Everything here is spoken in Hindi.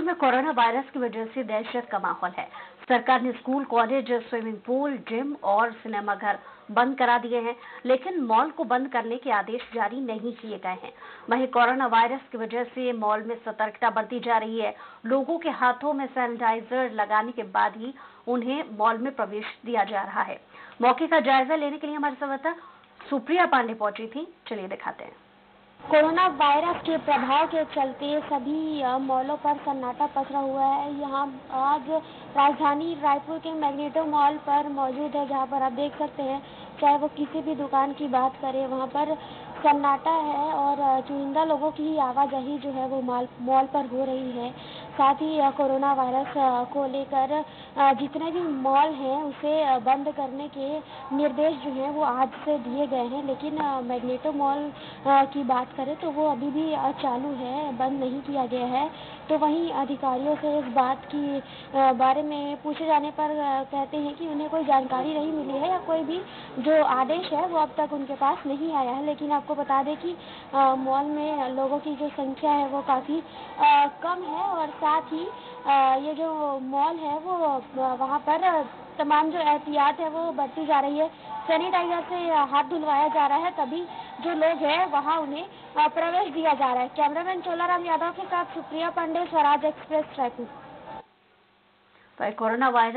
में कोरोना वायरस की वजह से दहशत का माहौल है। सरकार ने school, college, swimming pool, gym और सिनेमाघर बंद करा दिए हैं, लेकिन मॉल को बंद करने के आदेश जारी नहीं किए गए हैं। वहीं कोरोना वायरस की वजह से मॉल में सतर्कता बरती जा रही है। लोगों के हाथों में सैनिटाइजर लगाने के बाद ही उन्हें मॉल में प्रवेश दिया जा रहा है। मौके का जायजा लेने के लिए हमारे संवाददाता सुप्रिया पांडे पहुंची थी। चलिए दिखाते हैं। कोरोना वायरस के प्रभाव के चलते सभी मॉलों पर सन्नाटा पसरा हुआ है। यहाँ आज राजधानी रायपुर के मैग्नेटो मॉल पर मौजूद है, जहाँ पर आप देख सकते हैं, चाहे वो किसी भी दुकान की बात करें, वहाँ पर सन्नाटा है और चुनिंदा लोगों की ही आवाजाही जो है वो मॉल पर हो रही है। साथ ही कोरोना वायरस को लेकर जितने भी मॉल हैं उसे बंद करने के निर्देश जो हैं वो आज से दिए गए हैं, लेकिन मैग्नेटो मॉल की बात करें तो वो अभी भी चालू है, बंद नहीं किया गया है। तो वहीं अधिकारियों से इस बात की बारे में पूछे जाने पर कहते हैं कि उन्हें कोई जानकारी नहीं मिली है या कोई भी जो आदेश है वो अब तक उनके पास नहीं आया है। लेकिन आपको बता दें कि मॉल में लोगों की जो संख्या है वो काफ़ी कम है और साथ ही ये जो मॉल है वो वहाँ पर तमाम जो एहतियात है वो बरती जा रही है। सैनिटाइजर से हाथ धुलवाया जा रहा है, तभी जो लोग हैं वहाँ उन्हें प्रवेश दिया जा रहा है। कैमरामैन चोलाराम यादव के साथ Supriya Pandey, Swaraj express, Raipur. Corona virus